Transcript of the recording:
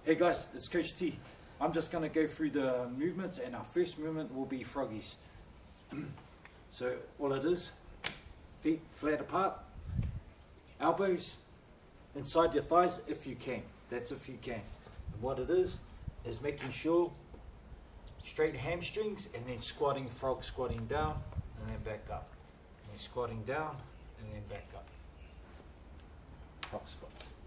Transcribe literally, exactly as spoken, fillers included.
Hey guys, it's Coach T. I'm just going to go through the movements, and our first movement will be froggies. So all it is, feet flat apart, elbows inside your thighs if you can. That's if you can. And what it is, is making sure straight hamstrings and then squatting, frog squatting down and then back up. And then squatting down and then back up. Frog squats.